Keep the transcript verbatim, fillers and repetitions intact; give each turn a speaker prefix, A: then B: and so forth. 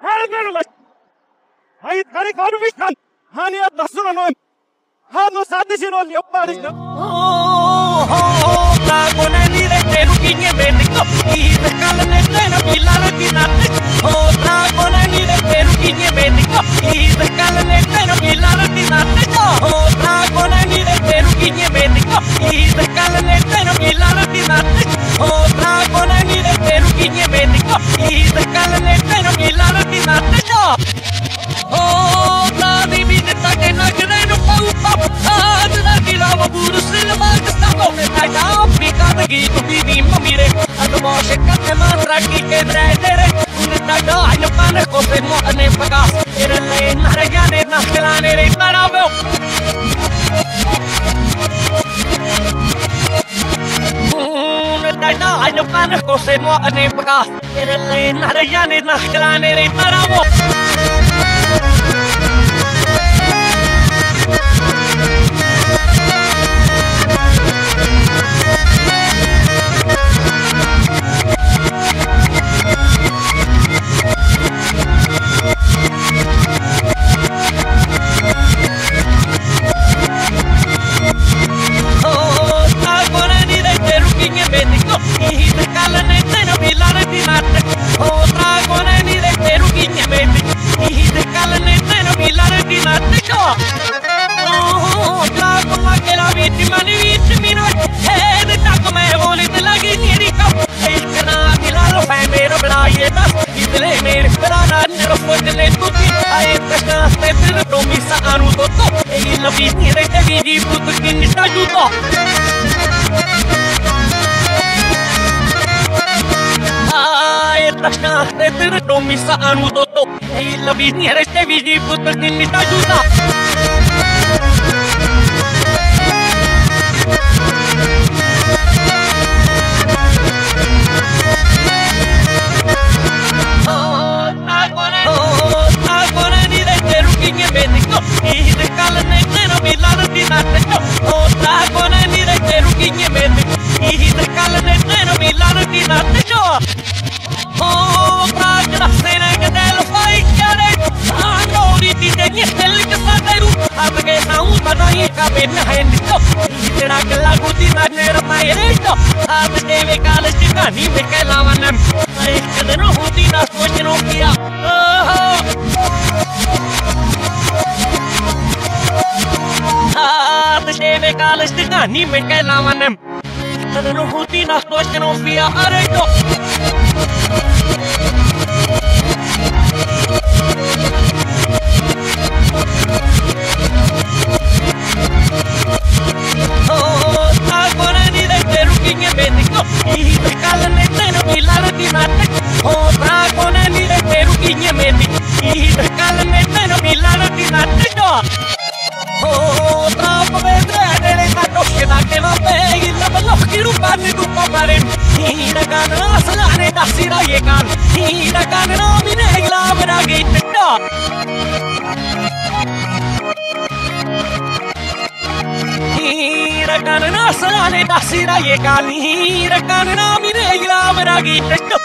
A: Hälgellä! Hait kari karvistan! Hän jää tassuna noin! Hän on saatisin oli oppaadista!
B: Otrakonen nirehteru kinje vetikko, kiite kallenetteena pillarötinatti. Otrakonen nirehteru kinje vetikko, kiite kallenetteena pillarötinatti. Otrakonen nirehteru kinje vetikko, kiite kallenetteena pillarötinatti. Otrakonen nirehteru kinje vetikko, kiite kallenetteena pillarötinatti. Otra divinità che non credo paura, adra di lava puro silva che sta come tagliata, picata che tu vivi mamire, ad mosce che mantra che dredere, un taglio al pane come mo ne paga, era lei naragane nascelane re paravo. Un taglio al pane come mo ne paga, era lei naragane nascelane re paravo. Missa anu toto, ei la bisniere ste vidi puto che mi sta aiuta. Oh, agora, oh, agora ni de teru kinye medico, i de kalne tero milano di natte. Oh, agora ni de teru kinye medico, i de kalne tero milano di natte. Oh, la cena che te lo fai chiare, ah, di ti degni stelle che sta dai ru, perché sa un panai capena hendito, tera che la gutina nera mai retto, ah, deve cale sticani me che lavanem, ai che de no gutina scoche no via. Ah, deve cale sticani me che lavanem, de no gutina scoche no via aretto. I de kalne tero milano di natte. Otra kone ni de teru kinye meti. I de kalne tero milano di natte. Otra povedre dele tanto che da che va peghi la balocchi rubani tu papare. I de kana salane da sira ye kan. I de kana no mine la vera gitta. Hira kanna salane dasira ye kali hira kanna mine ila meragi tekto